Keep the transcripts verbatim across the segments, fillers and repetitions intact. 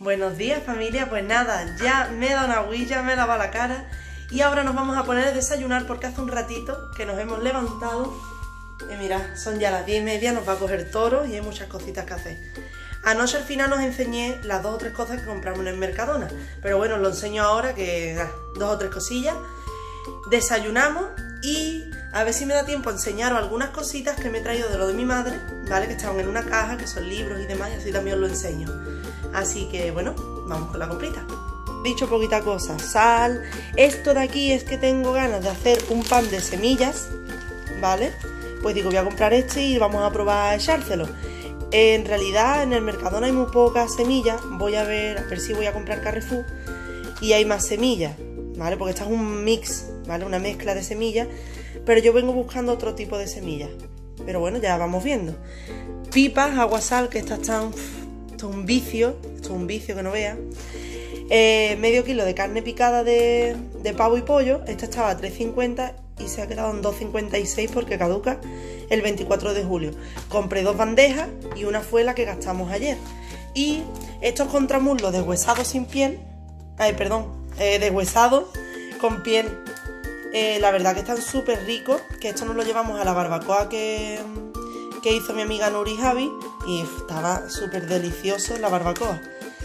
Buenos días, familia. Pues nada, ya me he dado una agüilla, me he lavado la cara y ahora nos vamos a poner a desayunar porque hace un ratito que nos hemos levantado y mirad, son ya las diez y media, nos va a coger toro y hay muchas cositas que hacer. Anoche al final os enseñé las dos o tres cosas que compramos en el Mercadona, pero bueno, os lo enseño ahora, que ah, dos o tres cosillas. Desayunamos y a ver si me da tiempo a enseñaros algunas cositas que me he traído de lo de mi madre, ¿vale? Que estaban en una caja, que son libros y demás, y así también os lo enseño. Así que bueno, vamos con la comprita. Dicho poquita cosa, sal. Esto de aquí es que tengo ganas de hacer un pan de semillas, ¿vale? Pues digo, voy a comprar este y vamos a probar a echárselo. En realidad en el Mercadona hay muy pocas semillas. Voy a ver, a ver si voy a comprar Carrefour y hay más semillas, ¿vale? Porque esta es un mix, ¿vale? Una mezcla de semillas, pero yo vengo buscando otro tipo de semillas. Pero bueno, ya vamos viendo. Pipas, agua, sal, que estas están... Esto es un vicio, esto es un vicio que no veas. Eh, medio kilo de carne picada de, de pavo y pollo. Esta estaba a tres cincuenta y se ha quedado en dos cincuenta y seis porque caduca el veinticuatro de julio. Compré dos bandejas y una fue la que gastamos ayer. Y estos contramuslos deshuesados sin piel, ay, perdón, eh, deshuesados con piel, eh, la verdad que están súper ricos, que esto nos lo llevamos a la barbacoa que, que hizo mi amiga Nuri Javi y estaba súper delicioso la barbacoa.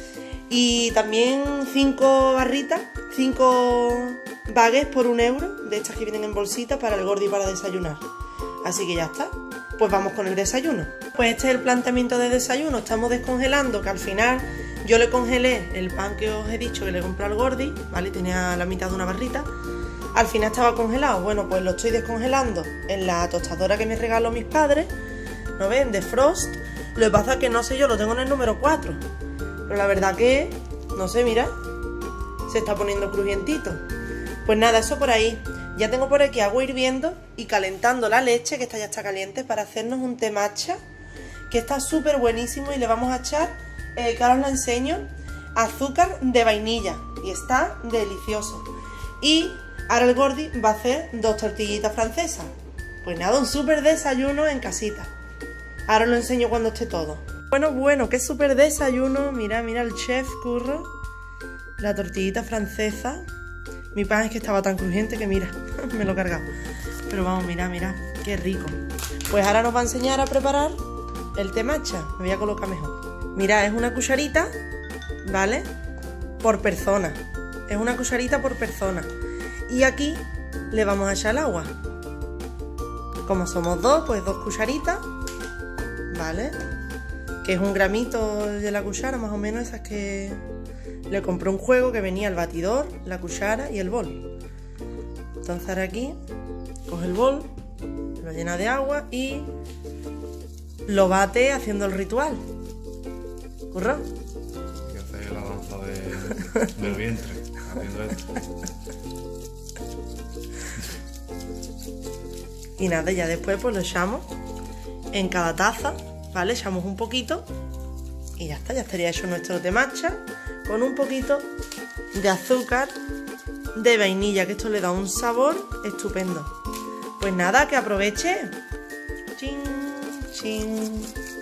Y también cinco barritas, cinco baguettes por un euro, de estas que vienen en bolsita para el gordi para desayunar. Así que ya está, pues vamos con el desayuno. Pues este es el planteamiento de desayuno. Estamos descongelando, que al final yo le congelé el pan que os he dicho que le compré al gordi, ¿vale? Tenía la mitad de una barrita. Al final estaba congelado. Bueno, pues lo estoy descongelando en la tostadora que me regaló mis padres, ¿no ven? De Frost. Lo que pasa es que no sé, yo lo tengo en el número cuatro, pero la verdad que, no sé, mira, se está poniendo crujientito. Pues nada, eso por ahí. Ya tengo por aquí agua hirviendo y calentando la leche, que esta ya está caliente, para hacernos un té matcha, que está súper buenísimo, y le vamos a echar, eh, que ahora os lo enseño, azúcar de vainilla, y está delicioso. Y ahora el gordi va a hacer dos tortillitas francesas. Pues nada, un súper desayuno en casita. Ahora os lo enseño cuando esté todo. Bueno, bueno, qué súper desayuno. Mira, mira el chef Curro. La tortillita francesa. Mi pan es que estaba tan crujiente que mira, me lo he cargado. Pero vamos, mira, mira, qué rico. Pues ahora nos va a enseñar a preparar el té matcha. Me voy a colocar mejor. Mira, es una cucharita, ¿vale? Por persona. Es una cucharita por persona. Y aquí le vamos a echar el agua. Como somos dos, pues dos cucharitas, ¿vale? Que es un gramito de la cuchara, más o menos, esas que le compré un juego que venía el batidor, la cuchara y el bol. Entonces ahora aquí coge el bol, lo llena de agua y lo bate haciendo el ritual. ¿Curro? Hay que hacer la danza de, del vientre haciendo esto. Y nada, ya después pues lo echamos en cada taza, ¿vale? Echamos un poquito y ya está, ya estaría hecho nuestro té matcha con un poquito de azúcar de vainilla, que esto le da un sabor estupendo. Pues nada, que aproveche. Chin, chin.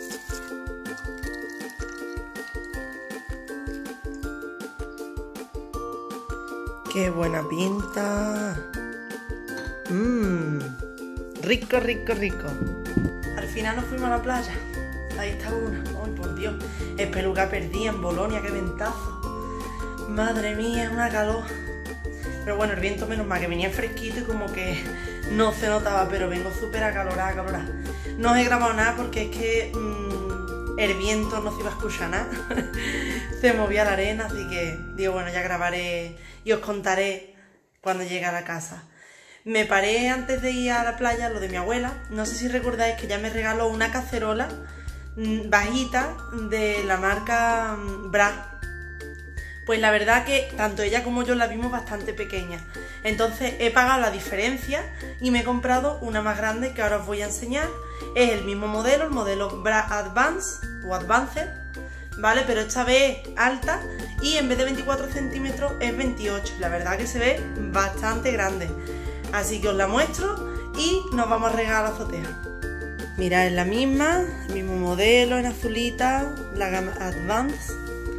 Qué buena pinta. Mmm, rico, rico, rico. Al final nos fuimos a la playa. Ahí está una. Ay, por Dios. Espeluca perdida en Bolonia, qué ventazo. Madre mía, una calor. Pero bueno, el viento menos mal que venía fresquito y como que no se notaba, pero vengo súper acalorada, acalorada. No os he grabado nada porque es que mmm, el viento no se iba a escuchar nada. Se movía la arena, así que digo, bueno, ya grabaré y os contaré cuando llegue a la casa. Me paré antes de ir a la playa, lo de mi abuela. No sé si recordáis que ella me regaló una cacerola mmm, bajita de la marca mmm, Bra. Pues la verdad que tanto ella como yo la vimos bastante pequeña. Entonces he pagado la diferencia y me he comprado una más grande que ahora os voy a enseñar. Es el mismo modelo, el modelo Bra Advance o Advanced, ¿vale? Pero esta vez es alta y en vez de veinticuatro centímetros es veintiocho. La verdad que se ve bastante grande. Así que os la muestro y nos vamos a regar a la azotea. Mirad, es la misma, el mismo modelo en azulita, la gama Advance.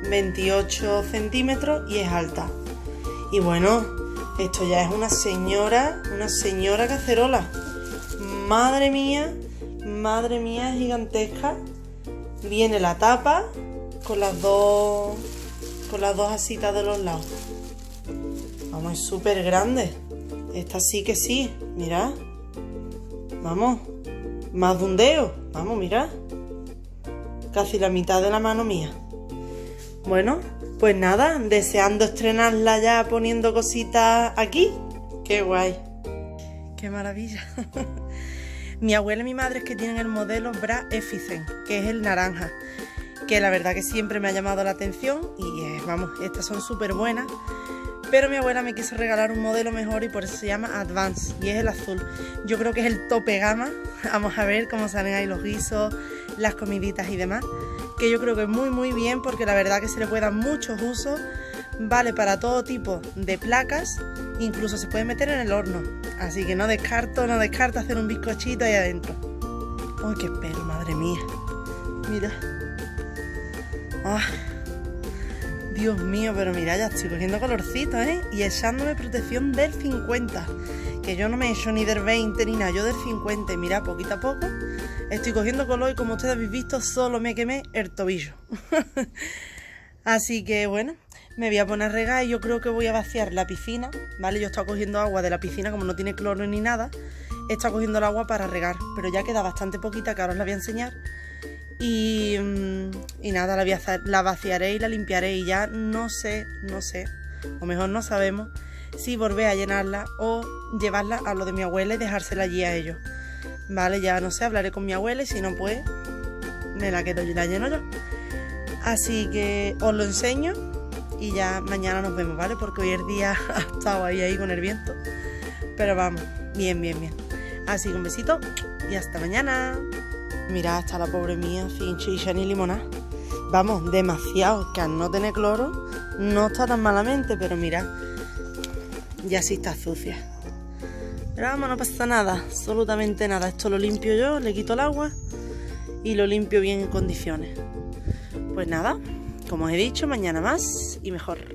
veintiocho centímetros y es alta. Y bueno, esto ya es una señora, una señora cacerola. Madre mía, madre mía, gigantesca. Viene la tapa con las dos, con las dos asitas de los lados. Vamos, es súper grande. Esta sí que sí, mirad. Vamos, más de un dedo. Vamos, mirad. Casi la mitad de la mano mía. Bueno, pues nada, deseando estrenarla ya poniendo cositas aquí. ¡Qué guay! ¡Qué maravilla! Mi abuela y mi madre es que tienen el modelo Bra Efficient, que es el naranja, que la verdad que siempre me ha llamado la atención y eh, vamos, estas son súper buenas. Pero mi abuela me quiso regalar un modelo mejor y por eso se llama Advance y es el azul. Yo creo que es el tope gama. Vamos a ver cómo salen ahí los guisos, las comiditas y demás. Que yo creo que es muy muy bien porque la verdad que se le puede dar muchos usos. Vale para todo tipo de placas, incluso se puede meter en el horno. Así que no descarto, no descarto hacer un bizcochito ahí adentro. ¡Uy, qué pelo, madre mía! Mira. ¡Ah! Dios mío, pero mira, ya estoy cogiendo colorcito, ¿eh? Y echándome protección del cincuenta. Que yo no me echo ni del veinte ni nada, yo del cincuenta. Y mira, poquito a poco estoy cogiendo color y como ustedes habéis visto, solo me quemé el tobillo. Así que bueno, me voy a poner a regar y yo creo que voy a vaciar la piscina, ¿vale? Yo he estado cogiendo agua de la piscina, como no tiene cloro ni nada, he estado cogiendo el agua para regar. Pero ya queda bastante poquita, que ahora os la voy a enseñar. Y, y nada, la, voy a hacer, la vaciaré y la limpiaré y ya no sé, no sé, o mejor no sabemos si volver a llenarla o llevarla a lo de mi abuela y dejársela allí a ellos. Vale, ya no sé, hablaré con mi abuela y si no pues me la quedo y la lleno yo. Así que os lo enseño y ya mañana nos vemos, ¿vale? Porque hoy el día ha estado ahí, ahí con el viento. Pero vamos, bien, bien, bien. Así que un besito y hasta mañana. Mirad, hasta la pobre mía, sin chicha ni limonada. Vamos, demasiado, que al no tener cloro no está tan malamente, pero mirad, ya sí está sucia. Pero vamos, no pasa nada, absolutamente nada. Esto lo limpio yo, le quito el agua y lo limpio bien en condiciones. Pues nada, como os he dicho, mañana más y mejor.